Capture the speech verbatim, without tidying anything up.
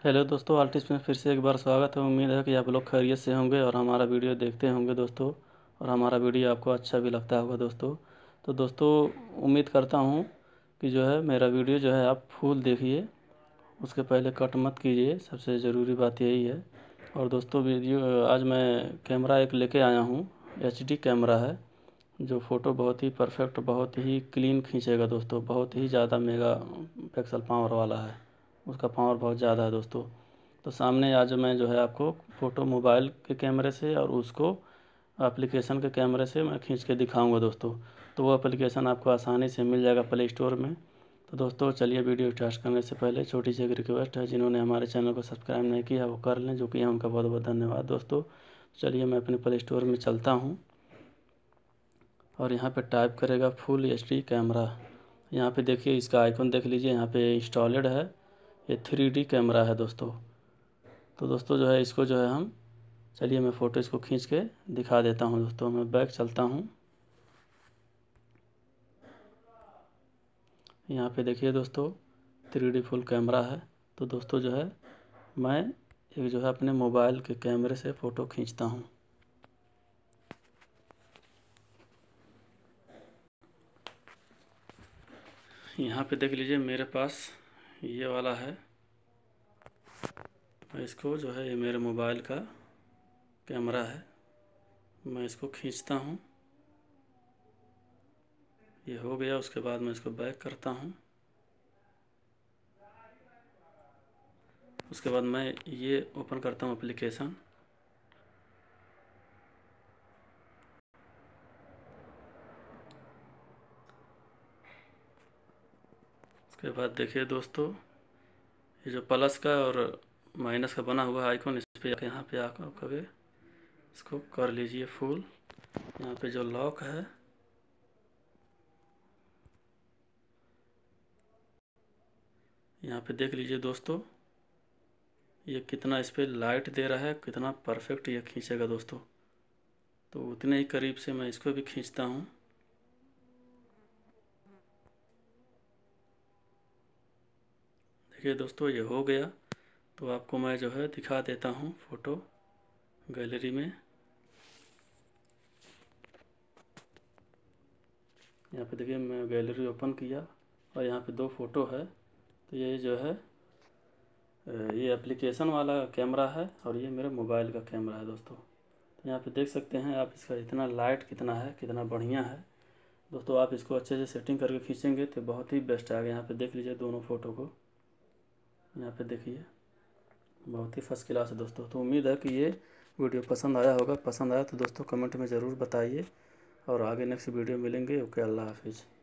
Hello दोस्तों, artist में फिर से एक बार स्वागत है। उम्मीद है कि आप लोग खैरियत से होंगे और हमारा वीडियो देखते होंगे दोस्तों, और हमारा वीडियो आपको अच्छा भी लगता होगा दोस्तों। तो दोस्तों, उम्मीद करता हूँ कि जो है मेरा वीडियो जो है आप फुल देखिए, उसके पहले कट मत कीजिए, सबसे ज़रूरी बात यही है। और दोस्तों, वीडियो आज मैं कैमरा एक लेके आया हूँ, एच डी कैमरा है, जो फ़ोटो बहुत ही परफेक्ट, बहुत ही क्लीन खींचेगा दोस्तों। बहुत ही ज़्यादा मेगा पिक्सल पावर वाला है, उसका पावर बहुत ज़्यादा है दोस्तों। तो सामने आज मैं जो है आपको फ़ोटो मोबाइल के कैमरे से और उसको एप्लीकेशन के कैमरे से मैं खींच के दिखाऊंगा दोस्तों। तो वो एप्लीकेशन आपको आसानी से मिल जाएगा प्ले स्टोर में। तो दोस्तों चलिए, वीडियो स्टार्ट करने से पहले छोटी सी एक रिक्वेस्ट है, जिन्होंने हमारे चैनल को सब्सक्राइब नहीं किया वो कर लें, जो कि है उनका बहुत बहुत धन्यवाद दोस्तों। चलिए मैं अपने प्ले स्टोर में चलता हूँ और यहाँ पे टाइप करेगा फुल एच डी कैमरा। यहाँ पे देखिए, इसका आइकन देख लीजिए, यहाँ पे इंस्टॉलेड है, ये थ्री डी कैमरा है दोस्तों। तो दोस्तों जो है इसको जो है हम, चलिए मैं फ़ोटो इसको खींच के दिखा देता हूँ दोस्तों। मैं बैक चलता हूँ, यहाँ पे देखिए दोस्तों थ्री डी फुल कैमरा है। तो दोस्तों जो है मैं एक जो है अपने मोबाइल के कैमरे से फ़ोटो खींचता हूँ। यहाँ पे देख लीजिए मेरे पास ये वाला है, मैं इसको जो है, ये मेरे मोबाइल का कैमरा है, मैं इसको खींचता हूँ। ये हो गया, उसके बाद मैं इसको बैक करता हूँ। उसके बाद मैं ये ओपन करता हूँ एप्लीकेशन। उसके बाद देखिए दोस्तों, ये जो प्लस का और माइनस का बना हुआ आइकन, इस पे यहाँ पे आकर कभी इसको कर लीजिए फुल। यहाँ पे जो लॉक है, यहाँ पे देख लीजिए दोस्तों, ये कितना इस पे लाइट दे रहा है, कितना परफेक्ट ये खींचेगा दोस्तों। तो उतने ही करीब से मैं इसको भी खींचता हूँ। देखिए दोस्तों, ये हो गया। तो आपको मैं जो है दिखा देता हूँ फ़ोटो गैलरी में। यहाँ पे देखिए मैं गैलरी ओपन किया और यहाँ पे दो फ़ोटो है। तो ये जो है ये एप्लीकेशन वाला कैमरा है और ये मेरे मोबाइल का कैमरा है दोस्तों। तो यहाँ पे देख सकते हैं आप, इसका इतना लाइट कितना है, कितना बढ़िया है दोस्तों। आप इसको अच्छे से सेटिंग करके खींचेंगे तो बहुत ही बेस्ट आएगा। यहाँ पे देख लीजिए दोनों फ़ोटो को, यहाँ पे देखिए बहुत ही फर्स्ट क्लास है दोस्तों। तो उम्मीद है कि ये वीडियो पसंद आया होगा। पसंद आया तो दोस्तों कमेंट में ज़रूर बताइए, और आगे नेक्स्ट वीडियो मिलेंगे। ओके, अल्लाह हाफिज़।